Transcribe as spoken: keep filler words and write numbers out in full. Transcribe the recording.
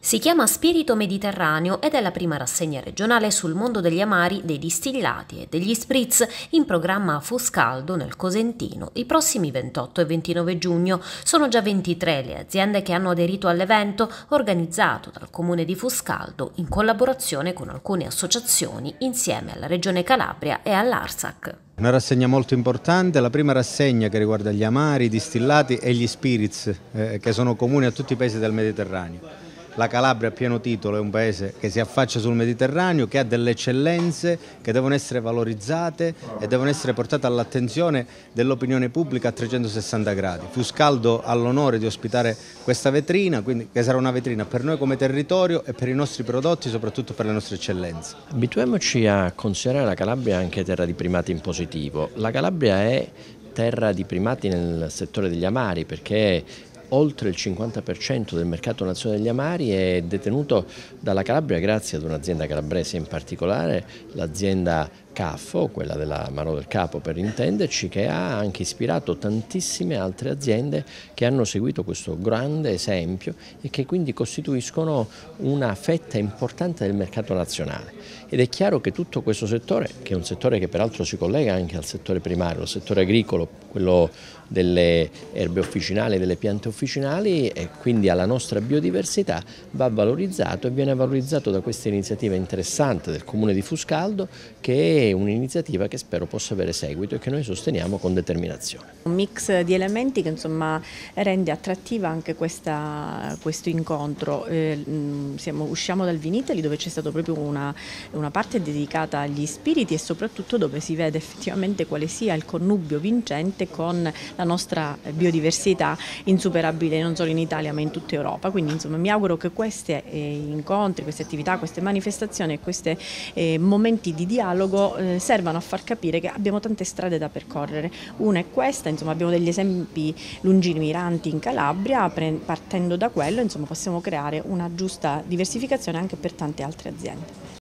Si chiama Spirito Mediterraneo ed è la prima rassegna regionale sul mondo degli amari, dei distillati e degli spritz in programma a Fuscaldo nel Cosentino i prossimi ventotto e ventinove giugno. Sono già ventitré le aziende che hanno aderito all'evento organizzato dal Comune di Fuscaldo in collaborazione con alcune associazioni insieme alla Regione Calabria e all'Arsac. Una rassegna molto importante, la prima rassegna che riguarda gli amari, i distillati e gli spirits eh, che sono comuni a tutti i paesi del Mediterraneo. La Calabria a pieno titolo è un paese che si affaccia sul Mediterraneo, che ha delle eccellenze che devono essere valorizzate e devono essere portate all'attenzione dell'opinione pubblica a trecentosessanta gradi. Fuscaldo ha l'onore di ospitare questa vetrina, quindi, che sarà una vetrina per noi come territorio e per i nostri prodotti, soprattutto per le nostre eccellenze. Abituiamoci a considerare la Calabria anche terra di primati in positivo. La Calabria è terra di primati nel settore degli amari perché oltre il cinquanta per cento del mercato nazionale degli amari è detenuto dalla Calabria grazie ad un'azienda calabrese, in particolare l'azienda Caffo, quella della Mano del Capo per intenderci, che ha anche ispirato tantissime altre aziende che hanno seguito questo grande esempio e che quindi costituiscono una fetta importante del mercato nazionale. Ed è chiaro che tutto questo settore, che è un settore che peraltro si collega anche al settore primario, al settore agricolo, quello delle erbe officinali e delle piante officinali e quindi alla nostra biodiversità, va valorizzato e viene valorizzato da questa iniziativa interessante del Comune di Fuscaldo, che è un'iniziativa che spero possa avere seguito e che noi sosteniamo con determinazione. Un mix di elementi che insomma rende attrattiva anche questa, questo incontro. Eh, siamo, usciamo dal Vinitaly dove c'è stata proprio una, una parte dedicata agli spiriti e soprattutto dove si vede effettivamente quale sia il connubio vincente con la nostra biodiversità insuperabile non solo in Italia ma in tutta Europa. Quindi insomma mi auguro che questi eh, incontri, queste attività, queste manifestazioni e questi eh, momenti di dialogo eh, servano a far capire che abbiamo tante strade da percorrere. Una è questa, insomma abbiamo degli esempi lungimiranti in Calabria, partendo da quello insomma possiamo creare una giusta diversificazione anche per tante altre aziende.